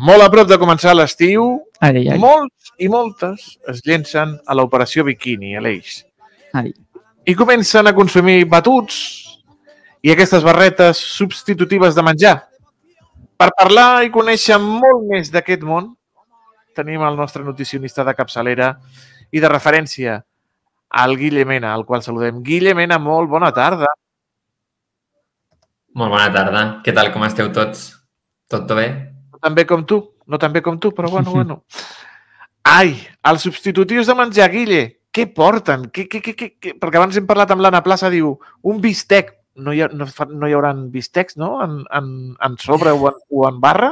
Molt a prop de començar l'estiu, Ai, ai. molts i moltes es llencen a l'operació biquini, Aleix. Ai. I comencen a consumir batuts i aquestes barretes substitutives de menjar. Per parlar i conèixer molt més d'aquest món, tenim el nostre nutricionista de capçalera i de referència, el Guille Mena, al qual saludem. Guille Mena, molt bona tarda. Molt bona tarda. Què tal, com esteu tots? Tot bé? No tan bé com tu, però bueno. Ai, els substitutius de menjar, Guille, què porten? Perquè abans hem parlat amb l'Anna Plaça, diu, un bistec. No hi haurà bistecs, no? En sobre o en barra?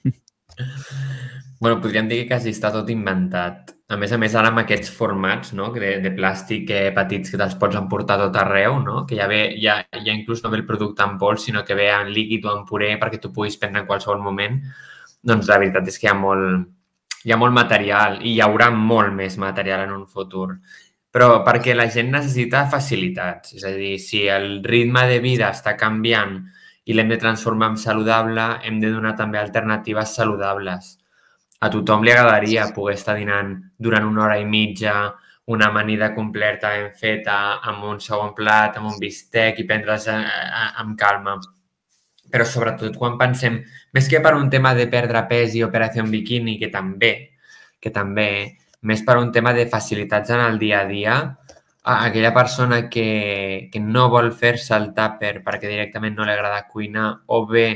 Bueno, podríem dir que quasi està tot inventat. A més, ara amb aquests formats de plàstic petits que te'ls pots emportar tot arreu, que ja inclús no ve el producte en pols, sinó que ve en líquid o en puré perquè tu puguis prendre en qualsevol moment, doncs la veritat és que hi ha molt material i hi haurà molt més material en un futur. Però perquè la gent necessita facilitats. És a dir, si el ritme de vida està canviant i l'hem de transformar en saludable, hem de donar també alternatives saludables. A tothom li agradaria poder estar dinant durant 1 hora i mitja, una amanida completa ben feta, amb un segon plat, amb un bistec i prendre's amb calma. Però sobretot quan pensem, més que per un tema de perdre pes i operació en biquini, que també, més per un tema de facilitats en el dia a dia, aquella persona que no vol fer-se el tàper perquè directament no li agrada cuinar o bé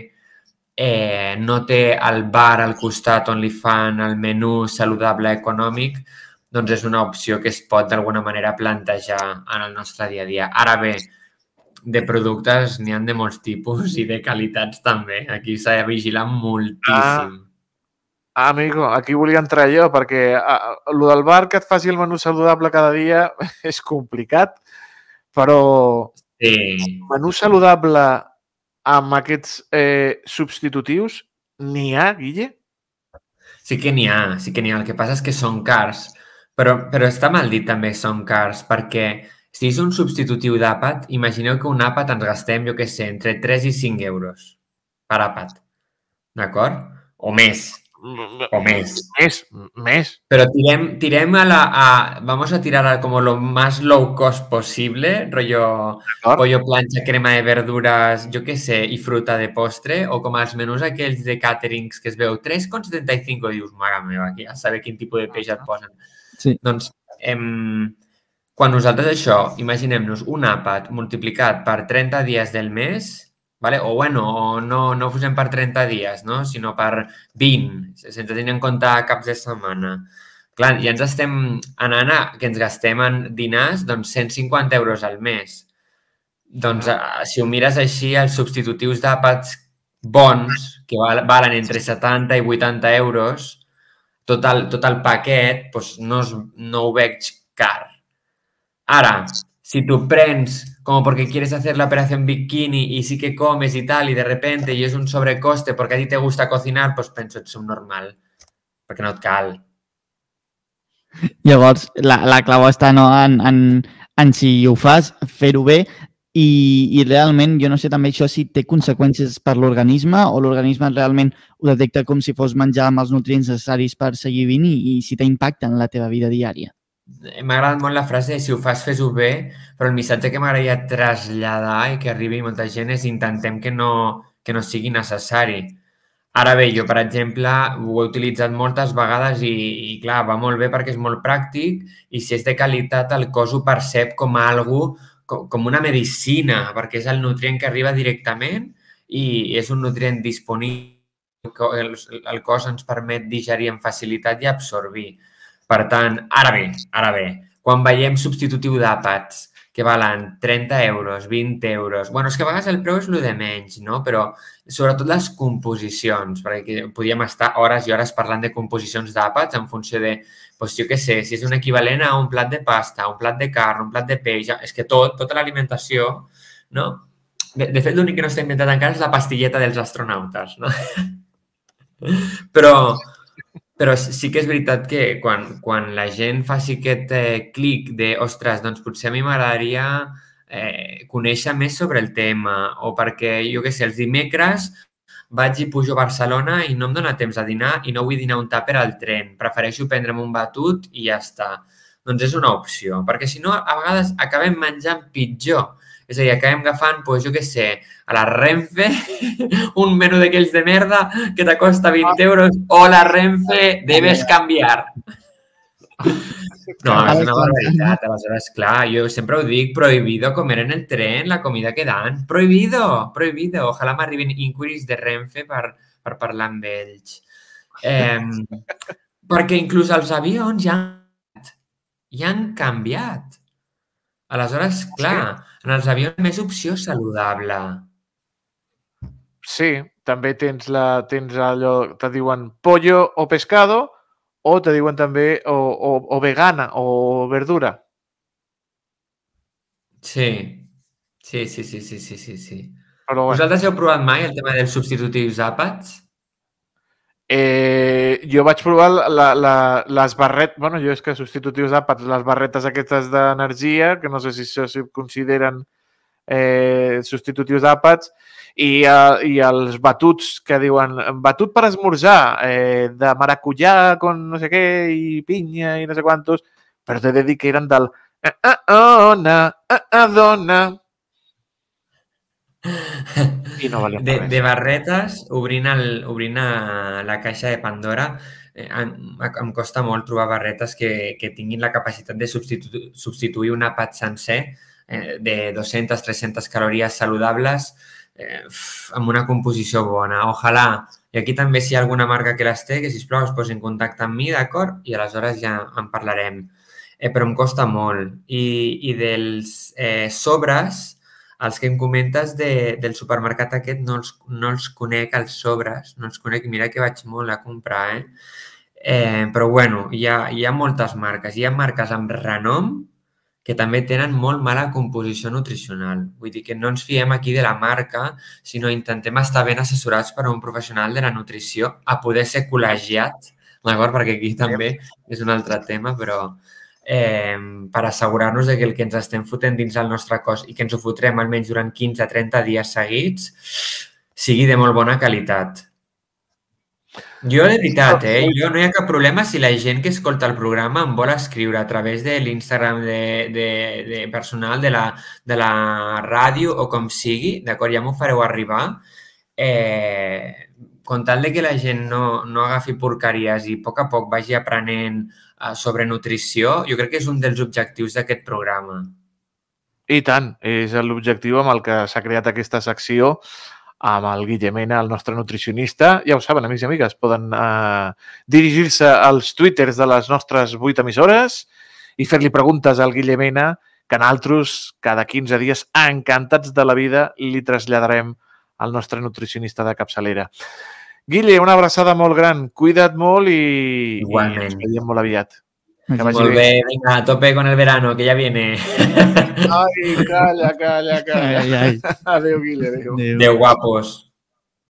no té el bar al costat on li fan el menú saludable econòmic, doncs és una opció que es pot d'alguna manera plantejar en el nostre dia a dia. Ara bé, de productes n'hi ha de molts tipus i de qualitats també. Aquí s'ha de vigilar moltíssim. Amigo, aquí volia entrar jo perquè el del bar que et faci el menú saludable cada dia és complicat, però menú saludable amb aquests substitutius n'hi ha, Guille? Sí que n'hi ha. El que passa és que són cars, però està mal dit també són cars, perquè si és un substitutiu d'àpat, imagineu que un àpat ens gastem, jo què sé, entre 3 i 5 euros per àpat, d'acord? O més. Més. Pero vamos a tirar como lo más low cost posible, rollo pollo plancha, crema de verduras, yo qué sé, y fruta de postre, o com els menús aquells de caterings que es veu 3,75, dius, mare meva, aquí a saber quin tipus de peix et posen. Sí. Doncs, quan nosaltres això, imaginem-nos un àpat multiplicat per 30 dies del mes, o bueno, no ho posem per 30 dies, sinó per 20, sense tenir en compte caps de setmana. Clar, ja ens estem anant que ens gastem en dinars 150 euros al mes. Doncs, si ho mires així, els substitutius d'àpats bons, que valen entre 70 i 80 euros, tot el paquet, no ho veig car. Ara, si tu prens como porque quieres hacer la operación bikini y sí que comes y tal, y de repente y es un sobrecoste porque a ti te gusta cocinar, pues penso ets subnormal, perquè no et cal. Llavors, la clau està en si ho fas, fer-ho bé, i realment, jo no sé també això si té conseqüències per l'organisme o l'organisme realment ho detecta com si fos menjar amb els nutrients necessaris per seguir vivint i si té impacte en la teva vida diària. M'ha agradat molt la frase de si ho fas, fes-ho bé, però el missatge que m'agradaria traslladar i que arribi a molta gent és intentem que no sigui necessari. Ara bé, jo, per exemple, ho he utilitzat moltes vegades i clar, va molt bé perquè és molt pràctic i si és de qualitat el cos ho percep com una medicina, perquè és el nutrient que arriba directament i és un nutrient disponible que el cos ens permet digerir amb facilitat i absorbir. Per tant, ara bé, quan veiem substitutiu d'àpats que valen 30 euros, 20 euros... Bueno, és que a vegades el preu és el de menys, no? Però sobretot les composicions, perquè podíem estar hores i hores parlant de composicions d'àpats en funció de, jo què sé, si és un equivalent a un plat de pasta, un plat de carn, un plat de peix... És que tota l'alimentació, no? De fet, l'únic que no està inventat encara és la pastilleta dels astronautes, no? Però sí que és veritat que quan la gent faci aquest clic de, ostres, doncs potser a mi m'agradaria conèixer més sobre el tema o perquè, jo què sé, els dimecres vaig i pujo a Barcelona i no em dóna temps a dinar i no vull dinar un tàper al tren. Prefereixo prendre'm un batut i ja està. Doncs és una opció, perquè si no, a vegades acabem menjant pitjor. És a dir, acabem agafant, doncs, jo què sé, a la Renfe, un menú d'aquells de merda que t'acosta 20 euros. Hola, Renfe, debes canviar. No, és una barbaritat. Aleshores, clar, jo sempre ho dic, prohibido comer en el tren la comida que dan. Prohibido, prohibido. Ojalà m'arribin inquiries de Renfe per parlar amb ells. Perquè inclús els avions ja han canviat. Aleshores, clar, en els avions més opció saludable. Sí, també tens allò, te diuen pollo o pescado, o te diuen també o vegana o verdura. Sí. Però bueno. Vosaltres heu provat mai el tema dels substitutius àpats? Jo vaig provar les barretes, bueno, jo és que substitutius àpats, les barretes aquestes d'energia, que no sé si això s'hi consideren substitutius àpats, i els batuts que diuen batut per esmorzar, de maracuyà con no sé què i pinya i no sé quantos, però t'he de dir que eren del dona. I no valia res. De barretes, obrint la caixa de Pandora, em costa molt trobar barretes que tinguin la capacitat de substituir un àpat sencer de 200-300 calories saludables amb una composició bona. Ojalà, i aquí també si hi ha alguna marca que les té, que sisplau es posi en contacte amb mi, d'acord? I aleshores ja en parlarem. Però em costa molt. I dels sobres, els que em comentes del supermercat aquest, no els conec, els sobres, no els conec. Mira que vaig molt a comprar, però bueno, hi ha moltes marques. Hi ha marques amb renom que també tenen molt mala composició nutricional. Vull dir que no ens fiem aquí de la marca, sinó intentem estar ben assessorats per un professional de la nutrició, a poder ser col·legiat, d'acord? Perquè aquí també és un altre tema, però per assegurar-nos que el que ens estem fotent dins el nostre cos i que ens ho fotrem almenys durant 15-30 dies seguits sigui de molt bona qualitat. Jo, de veritat, jo no hi ha cap problema si la gent que escolta el programa em vol escriure a través de l'Instagram de personal de la ràdio o com sigui, d'acord? Ja m'ho fareu arribar. Com tal que la gent no agafi porqueries i a poc vagi aprenent sobre nutrició, jo crec que és un dels objectius d'aquest programa. I tant, és l'objectiu amb el que s'ha creat aquesta secció, amb el Guille Mena, el nostre nutricionista. Ja ho saben, amics i amigues, poden dirigir-se als twitters de les nostres 8 emissores i fer-li preguntes al Guille Mena, que nosaltres, cada 15 dies, encantats de la vida, li traslladarem al nostre nutricionista de capçalera. Guille, una abraçada molt gran. Cuida't molt i ens veiem molt aviat. Molt bé, venga, a tope con el verano, que ya viene. Ai, calla. Adéu, Guille, adéu. Adéu, guapos.